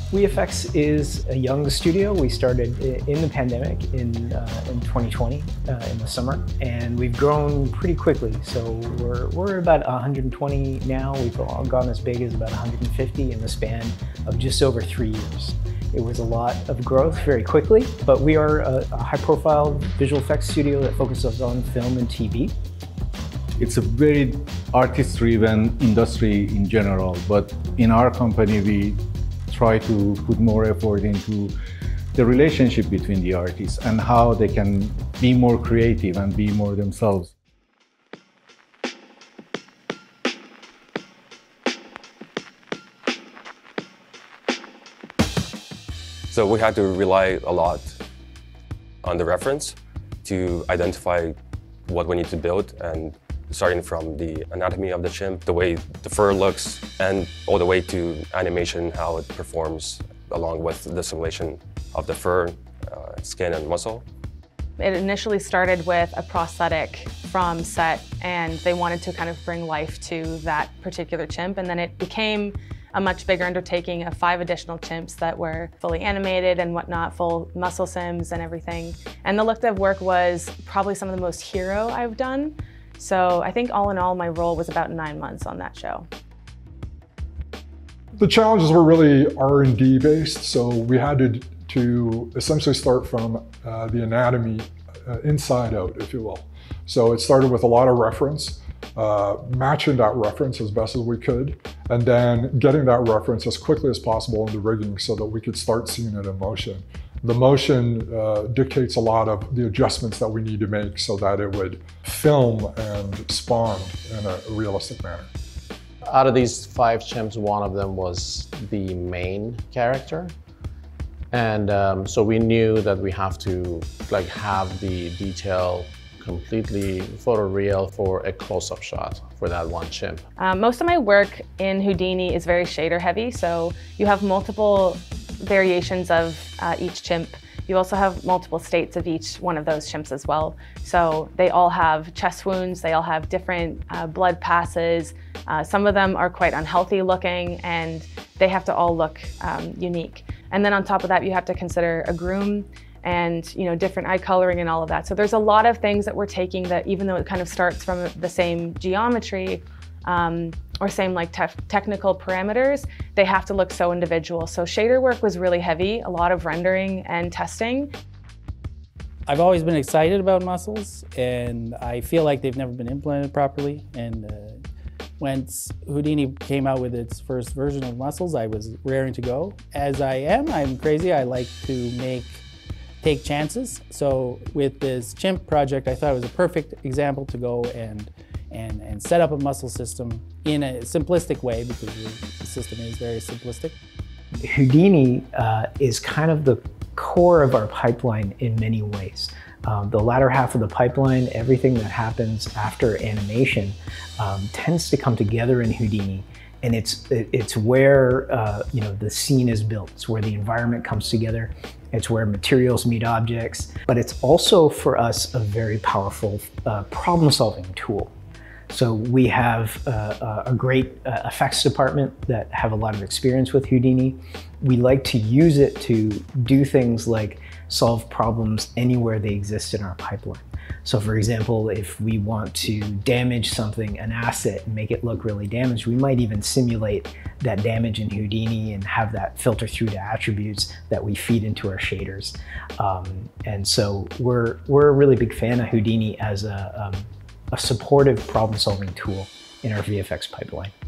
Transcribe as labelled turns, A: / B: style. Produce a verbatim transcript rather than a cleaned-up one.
A: WeFX is a young studio. We started in the pandemic in, uh, in twenty twenty, uh, in the summer, and we've grown pretty quickly. So we're, we're about one hundred twenty now. We've all gone as big as about one hundred fifty in the span of just over three years. It was a lot of growth very quickly, but we are a, a high-profile visual effects studio that focuses on film and T V.
B: It's a very artist-driven industry in general, but in our company we try to put more effort into the relationship between the artists and how they can be more creative and be more themselves.
C: So we had to rely a lot on the reference to identify what we need to build, and starting from the anatomy of the chimp, the way the fur looks, and all the way to animation, how it performs, along with the simulation of the fur, uh, skin, and muscle.
D: It initially started with a prosthetic from set, and they wanted to kind of bring life to that particular chimp, and then it became a much bigger undertaking of five additional chimps that were fully animated and whatnot, full muscle sims and everything. And the look of work was probably some of the most hero I've done. So I think all in all, my role was about nine months on that show.
E: The challenges were really R and D based, so we had to, to essentially start from uh, the anatomy uh, inside out, if you will. So it started with a lot of reference, uh, matching that reference as best as we could, and then getting that reference as quickly as possible into rigging so that we could start seeing it in motion. The motion uh, dictates a lot of the adjustments that we need to make so that it would film and spawn in a realistic manner.
F: Out of these five chimps, one of them was the main character. And um, so we knew that we have to like have the detail completely photoreal for a close-up shot for that one chimp.
D: Um, most of my work in Houdini is very shader heavy, so you have multiple variations of uh, each chimp. You also have multiple states of each one of those chimps as well. So they all have chest wounds, they all have different uh, blood passes. Uh, some of them are quite unhealthy looking, and they have to all look um, unique. And then on top of that, you have to consider a groom and you know different eye coloring and all of that. So there's a lot of things that we're taking that, even though it kind of starts from the same geometry, um, or same like te technical parameters, they have to look so individual. So shader work was really heavy, a lot of rendering and testing.
G: I've always been excited about muscles, and I feel like they've never been implemented properly. And uh, once Houdini came out with its first version of muscles, I was raring to go. As I am, I'm crazy. I like to make, take chances. So with this chimp project, I thought it was a perfect example to go and And, and set up a muscle system in a simplistic way, because the system is very simplistic.
A: Houdini uh, is kind of the core of our pipeline in many ways. Um, the latter half of the pipeline, everything that happens after animation, um, tends to come together in Houdini, and it's it, it's where uh, you know the scene is built. It's where the environment comes together. It's where materials meet objects, but it's also for us a very powerful uh, problem-solving tool. So we have uh, a great uh, effects department that have a lot of experience with Houdini. We like to use it to do things like solve problems anywhere they exist in our pipeline. So for example, if we want to damage something, an asset, and make it look really damaged, we might even simulate that damage in Houdini and have that filter through to attributes that we feed into our shaders. Um, and so we're, we're a really big fan of Houdini as a, um, a supportive problem-solving tool in our V F X pipeline.